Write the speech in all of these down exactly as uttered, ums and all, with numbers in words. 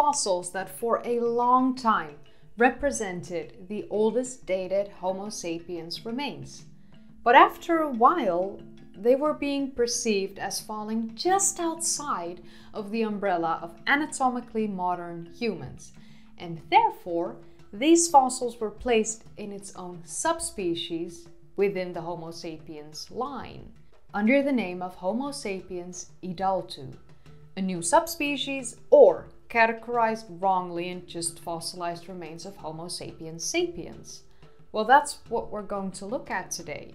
fossils that for a long time represented the oldest dated Homo sapiens remains. But after a while, they were being perceived as falling just outside of the umbrella of anatomically modern humans, and therefore these fossils were placed in its own subspecies within the Homo sapiens line, under the name of Homo sapiens idaltu, a new subspecies, or categorized wrongly in just fossilized remains of Homo sapiens sapiens. Well, that's what we're going to look at today.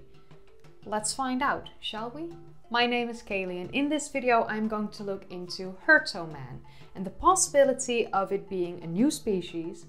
Let's find out, shall we? My name is Kaylee, and in this video I'm going to look into Hurtoman and the possibility of it being a new species,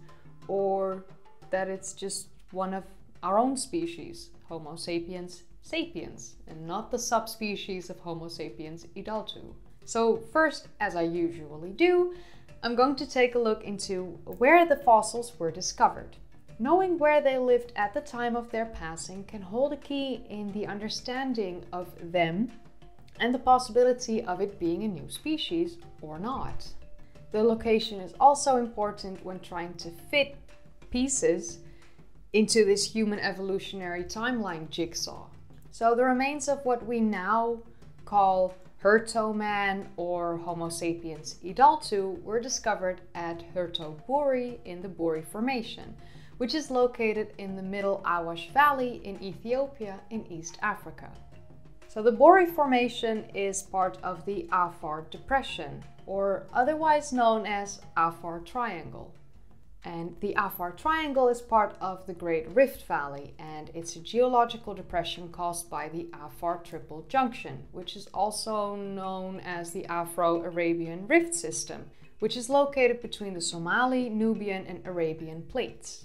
or that it's just one of our own species, Homo sapiens sapiens, and not the subspecies of Homo sapiens idaltu. So first, as I usually do, I'm going to take a look into where the fossils were discovered. Knowing where they lived at the time of their passing can hold a key in the understanding of them and the possibility of it being a new species or not. The location is also important when trying to fit pieces into this human evolutionary timeline jigsaw. So the remains of what we now call Hurtoman or Homo sapiens idaltu were discovered at Hurtoburi in the Buri Formation, which is located in the Middle Awash Valley in Ethiopia in East Africa. So the Buri Formation is part of the Afar Depression, or otherwise known as Afar Triangle. And the Afar Triangle is part of the Great Rift Valley, and it's a geological depression caused by the Afar Triple Junction, which is also known as the Afro-Arabian Rift System, which is located between the Somali, Nubian, and Arabian plates.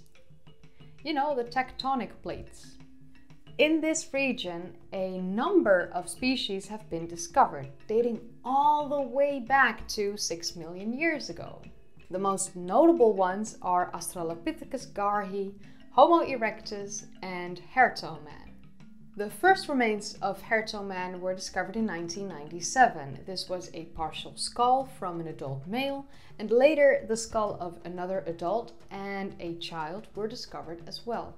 You know, the tectonic plates. In this region, a number of species have been discovered, dating all the way back to six million years ago. The most notable ones are Australopithecus garhi, Homo erectus, and Hurtoman. The first remains of Hurtoman were discovered in nineteen ninety-seven. This was a partial skull from an adult male, and later the skull of another adult and a child were discovered as well.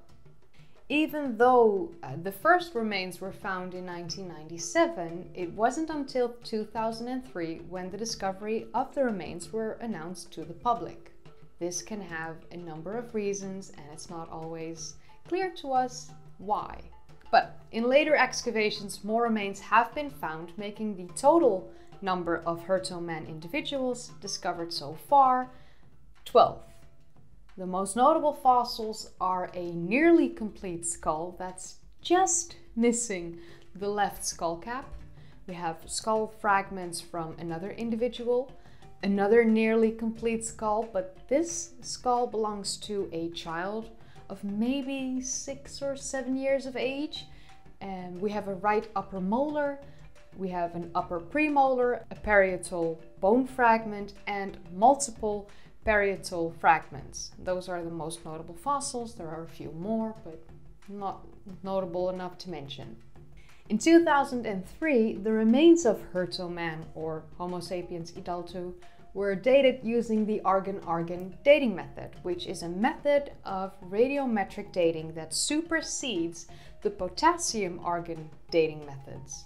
Even though uh, the first remains were found in nineteen ninety-seven, it wasn't until two thousand three when the discovery of the remains were announced to the public. This can have a number of reasons, and it's not always clear to us why. But in later excavations, more remains have been found, making the total number of Hurtoman individuals discovered so far twelve. The most notable fossils are a nearly complete skull that's just missing the left skull cap. We have skull fragments from another individual, another nearly complete skull, but this skull belongs to a child of maybe six or seven years of age. And we have a right upper molar, we have an upper premolar, a parietal bone fragment, and multiple parietal fragments. Those are the most notable fossils. There are a few more, but not notable enough to mention. In two thousand three, the remains of Hurtoman, or Homo sapiens idaltu, were dated using the argon-argon dating method, which is a method of radiometric dating that supersedes the potassium-argon dating methods.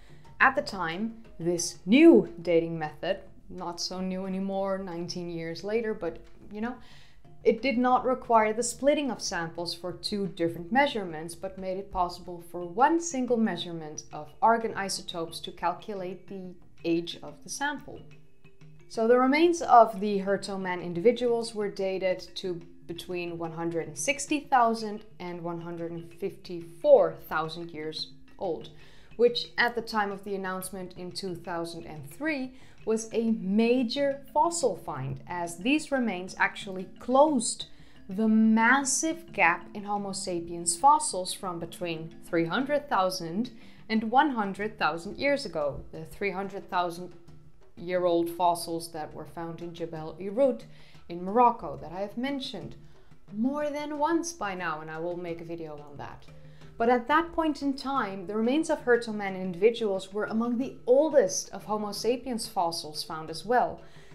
At the time, this new dating method, not so new anymore, nineteen years later, but you know, it did not require the splitting of samples for two different measurements, but made it possible for one single measurement of argon isotopes to calculate the age of the sample. So the remains of the Hurtoman individuals were dated to between one hundred sixty thousand and one hundred fifty-four thousand years old, which at the time of the announcement in two thousand three was a major fossil find, as these remains actually closed the massive gap in Homo sapiens fossils from between three hundred thousand and one hundred thousand years ago. The three hundred thousand year old fossils that were found in Jebel Irut in Morocco that I have mentioned more than once by now, and I will make a video on that. But at that point in time, the remains of Hurtoman individuals were among the oldest of Homo sapiens fossils found as well.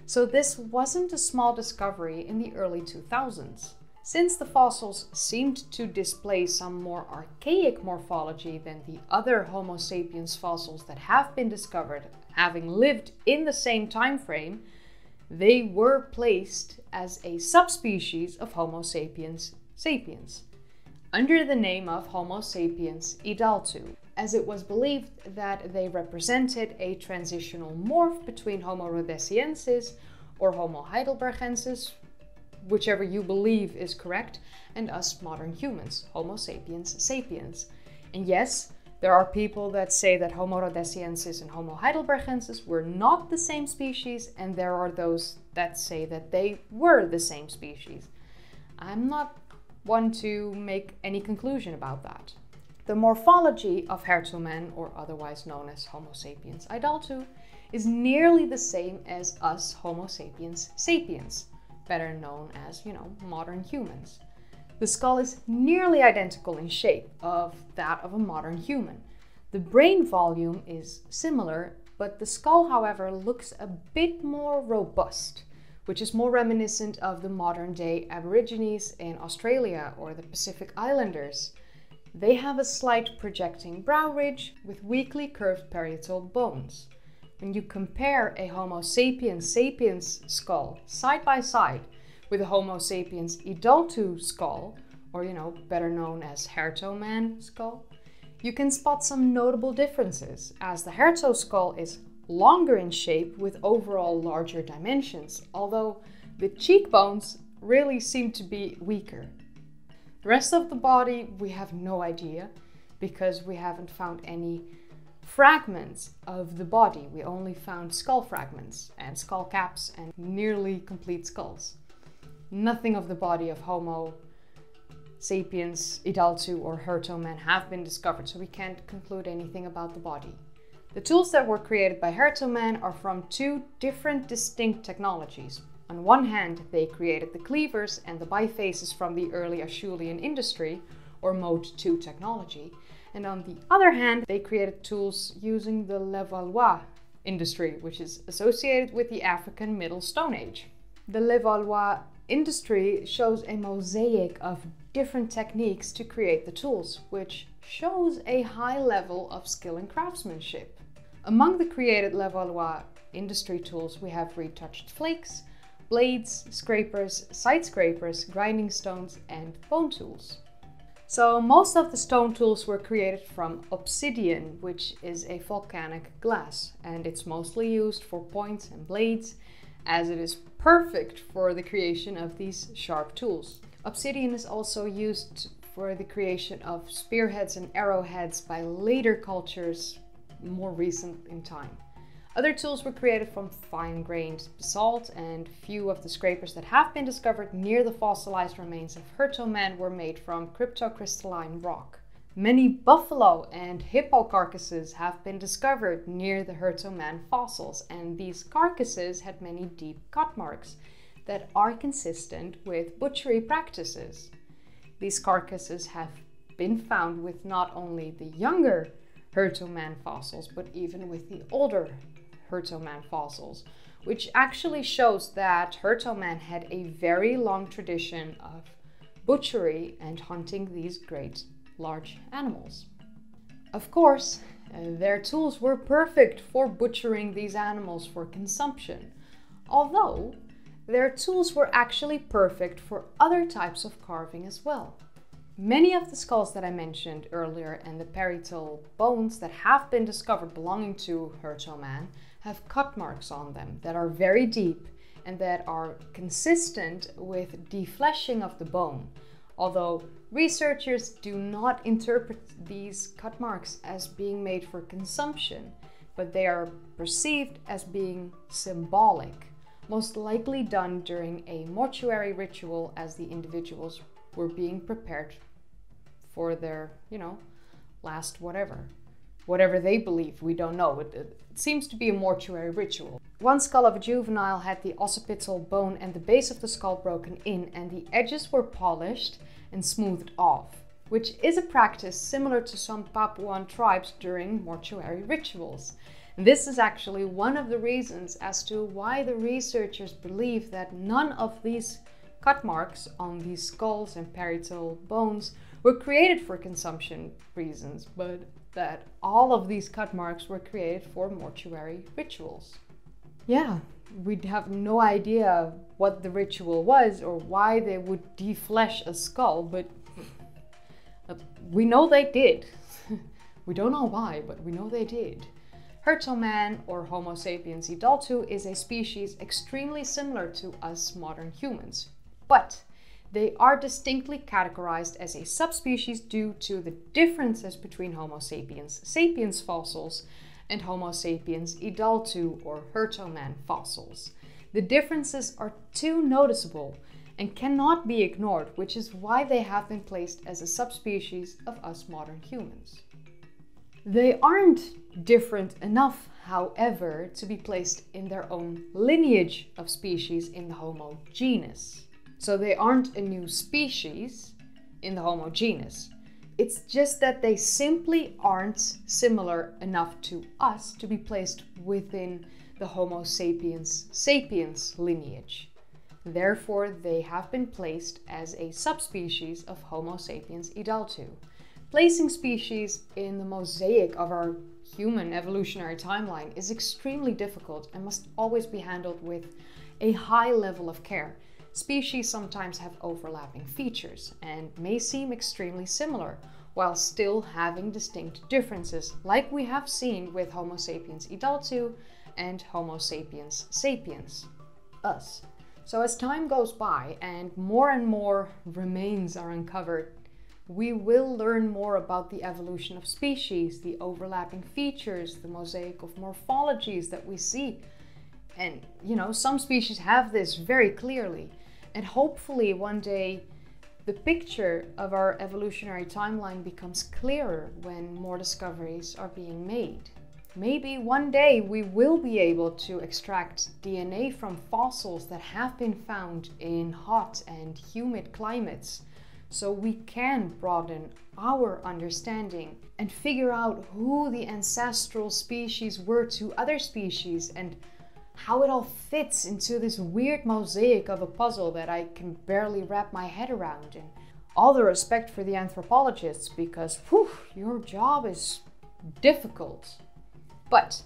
So this wasn't a small discovery in the early two thousands. Since the fossils seemed to display some more archaic morphology than the other Homo sapiens fossils that have been discovered, having lived in the same time frame, they were placed as a subspecies of Homo sapiens sapiens, under the name of Homo sapiens idaltu, as it was believed that they represented a transitional morph between Homo rhodesiensis or Homo heidelbergensis, whichever you believe is correct, and us modern humans, Homo sapiens sapiens. And yes, there are people that say that Homo rhodesiensis and Homo heidelbergensis were not the same species, and there are those that say that they were the same species. I'm not one to make any conclusion about that. The morphology of Hertoman, or otherwise known as Homo sapiens idaltu, is nearly the same as us Homo sapiens sapiens, better known as, you know, modern humans. The skull is nearly identical in shape of that of a modern human. The brain volume is similar, but the skull, however, looks a bit more robust, which is more reminiscent of the modern-day Aborigines in Australia or the Pacific Islanders. They have a slight projecting brow ridge with weakly curved parietal bones. When you compare a Homo sapiens sapiens skull side by side with a Homo sapiens idaltu skull, or you know, better known as Hertoman skull, you can spot some notable differences, as the Herto skull is longer in shape with overall larger dimensions, although the cheekbones really seem to be weaker. The rest of the body we have no idea, because we haven't found any fragments of the body. We only found skull fragments and skull caps and nearly complete skulls. Nothing of the body of Homo sapiens idaltu or Hertoman have been discovered, so we can't conclude anything about the body. The tools that were created by Hertoman are from two different distinct technologies. On one hand, they created the cleavers and the bifaces from the early Acheulean industry, or Mode two technology, and on the other hand, they created tools using the Levallois industry, which is associated with the African Middle Stone Age. The Levallois industry shows a mosaic of different techniques to create the tools, which shows a high level of skill and craftsmanship. Among the created Levallois industry tools, we have retouched flakes, blades, scrapers, side scrapers, grinding stones, and bone tools. So most of the stone tools were created from obsidian, which is a volcanic glass, and it's mostly used for points and blades, as it is perfect for the creation of these sharp tools. Obsidian is also used for the creation of spearheads and arrowheads by later cultures, more recent in time. Other tools were created from fine-grained basalt, and few of the scrapers that have been discovered near the fossilized remains of Hertoman were made from cryptocrystalline rock. Many buffalo and hippo carcasses have been discovered near the Hertoman fossils, and these carcasses had many deep cut marks that are consistent with butchery practices. These carcasses have been found with not only the younger Hertoman fossils, but even with the older Hertoman fossils, which actually shows that Hertoman had a very long tradition of butchery and hunting these great large animals. Of course, uh, their tools were perfect for butchering these animals for consumption, although their tools were actually perfect for other types of carving as well. Many of the skulls that I mentioned earlier and the parietal bones that have been discovered belonging to Hertoman have cut marks on them that are very deep and that are consistent with defleshing of the bone, although researchers do not interpret these cut marks as being made for consumption, but they are perceived as being symbolic, most likely done during a mortuary ritual as the individuals were being prepared for their, you know, last whatever. Whatever they believe, we don't know. It, it seems to be a mortuary ritual. One skull of a juvenile had the occipital bone and the base of the skull broken in, and the edges were polished and smoothed off, which is a practice similar to some Papuan tribes during mortuary rituals. And this is actually one of the reasons as to why the researchers believe that none of these cut marks on these skulls and parietal bones were created for consumption reasons, but that all of these cut marks were created for mortuary rituals. Yeah, we'd have no idea what the ritual was or why they would deflesh a skull, but we know they did. We don't know why, but we know they did. Hertoman, or Homo sapiens idaltu, is a species extremely similar to us modern humans, but they are distinctly categorized as a subspecies due to the differences between Homo sapiens sapiens fossils and Homo sapiens idaltu, or Hertoman fossils. The differences are too noticeable and cannot be ignored, which is why they have been placed as a subspecies of us modern humans. They aren't different enough, however, to be placed in their own lineage of species in the Homo genus. So they aren't a new species in the Homo genus. It's just that they simply aren't similar enough to us to be placed within the Homo sapiens sapiens lineage. Therefore, they have been placed as a subspecies of Homo sapiens idaltu. Placing species in the mosaic of our human evolutionary timeline is extremely difficult and must always be handled with a high level of care. Species sometimes have overlapping features and may seem extremely similar, while still having distinct differences, like we have seen with Homo sapiens idaltu and Homo sapiens sapiens, us. So as time goes by and more and more remains are uncovered, we will learn more about the evolution of species, the overlapping features, the mosaic of morphologies that we see. And, you know, some species have this very clearly. And hopefully one day the picture of our evolutionary timeline becomes clearer when more discoveries are being made. Maybe one day we will be able to extract D N A from fossils that have been found in hot and humid climates, so we can broaden our understanding and figure out who the ancestral species were to other species and how it all fits into this weird mosaic of a puzzle that I can barely wrap my head around. And all the respect for the anthropologists, because whew, your job is difficult. But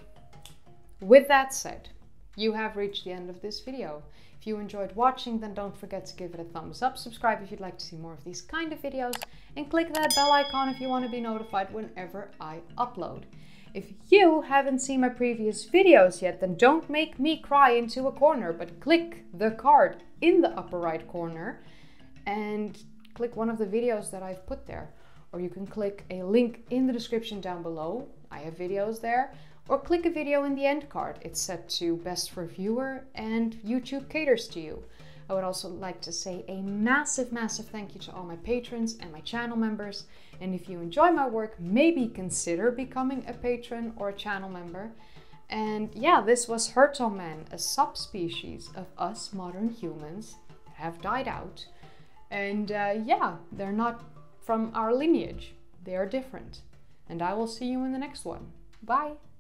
with that said, you have reached the end of this video. If you enjoyed watching, then don't forget to give it a thumbs up, subscribe if you'd like to see more of these kind of videos, and click that bell icon if you want to be notified whenever I upload. If you haven't seen my previous videos yet, then don't make me cry into a corner, but click the card in the upper right corner and click one of the videos that I've put there. Or you can click a link in the description down below. I have videos there. Or click a video in the end card. It's set to best for viewer and YouTube caters to you. I would also like to say a massive, massive thank you to all my patrons and my channel members. And if you enjoy my work, maybe consider becoming a patron or a channel member. And yeah, this was Hertoman, a subspecies of us modern humans that have died out. And uh, yeah, they're not from our lineage. They are different. And I will see you in the next one. Bye!